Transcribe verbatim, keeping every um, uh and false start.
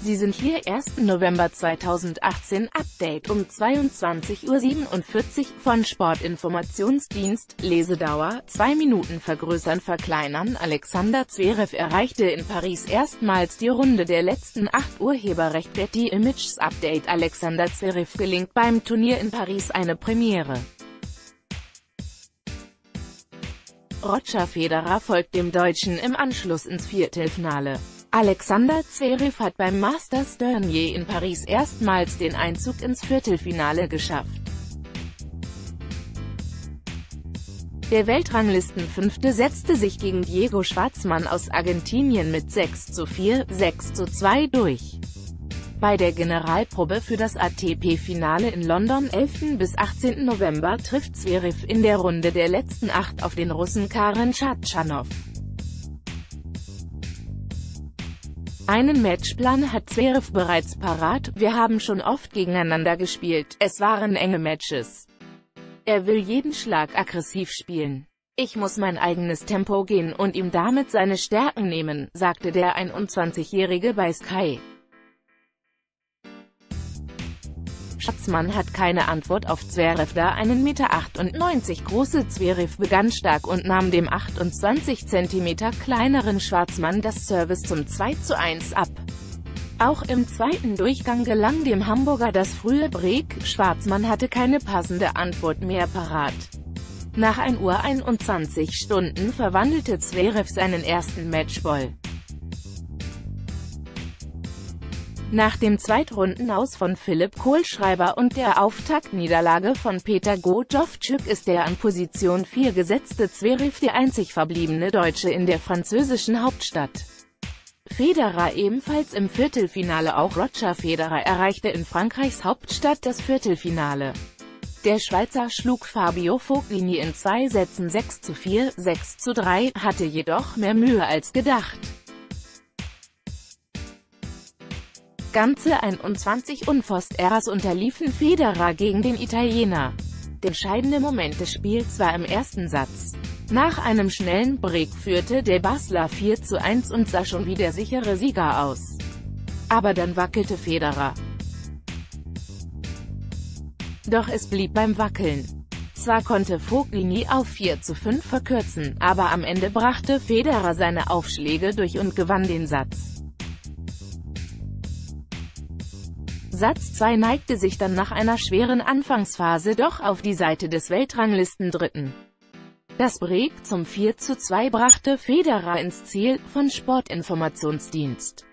Sie sind hier ersten November zweitausendachtzehn, Update um zweiundzwanzig Uhr siebenundvierzig von Sportinformationsdienst, Lesedauer, zwei Minuten vergrößern verkleinern. Alexander Zverev erreichte in Paris erstmals die Runde der letzten acht. Urheberrecht Getty Images Update. Alexander Zverev gelingt beim Turnier in Paris eine Premiere. Roger Federer folgt dem Deutschen im Anschluss ins Viertelfinale. Alexander Zverev hat beim Masters-Turnier in Paris erstmals den Einzug ins Viertelfinale geschafft. Der Weltranglistenfünfte setzte sich gegen Diego Schwartzman aus Argentinien mit sechs zu vier, sechs zu zwei durch. Bei der Generalprobe für das A T P-Finale in London elften bis achtzehnten November trifft Zverev in der Runde der letzten acht auf den Russen Karen Khachanov. Einen Matchplan hat Zverev bereits parat: Wir haben schon oft gegeneinander gespielt, es waren enge Matches. Er will jeden Schlag aggressiv spielen. Ich muss mein eigenes Tempo gehen und ihm damit seine Stärken nehmen, sagte der einundzwanzigjährige bei Sky. Schwartzman hat keine Antwort auf Zverev. Der einen Meter achtundneunzig große Zverev begann stark und nahm dem achtundzwanzig Zentimeter kleineren Schwartzman das Service zum zwei zu eins ab. Auch im zweiten Durchgang gelang dem Hamburger das frühe Break. Schwartzman hatte keine passende Antwort mehr parat. Nach ein Uhr einundzwanzig Stunden verwandelte Zverev seinen ersten Matchball. Nach dem Zweitrundenaus von Philipp Kohlschreiber und der Auftaktniederlage von Peter Gojowczyk ist der an Position vier gesetzte Zverev der einzig verbliebene Deutsche in der französischen Hauptstadt. Federer ebenfalls im Viertelfinale. Auch Roger Federer erreichte in Frankreichs Hauptstadt das Viertelfinale. Der Schweizer schlug Fabio Fognini in zwei Sätzen sechs zu vier, sechs zu drei, hatte jedoch mehr Mühe als gedacht. Ganze einundzwanzig Unforced-Errors unterliefen Federer gegen den Italiener. Der entscheidende Moment des Spiels war im ersten Satz. Nach einem schnellen Break führte der Basler vier zu eins und sah schon wie der sichere Sieger aus. Aber dann wackelte Federer. Doch es blieb beim Wackeln. Zwar konnte Fognini auf vier zu fünf verkürzen, aber am Ende brachte Federer seine Aufschläge durch und gewann den Satz. Satz zwei neigte sich dann nach einer schweren Anfangsphase doch auf die Seite des Weltranglistendritten. Das Break zum vier zu zwei brachte Federer ins Ziel, von Sportinformationsdienst.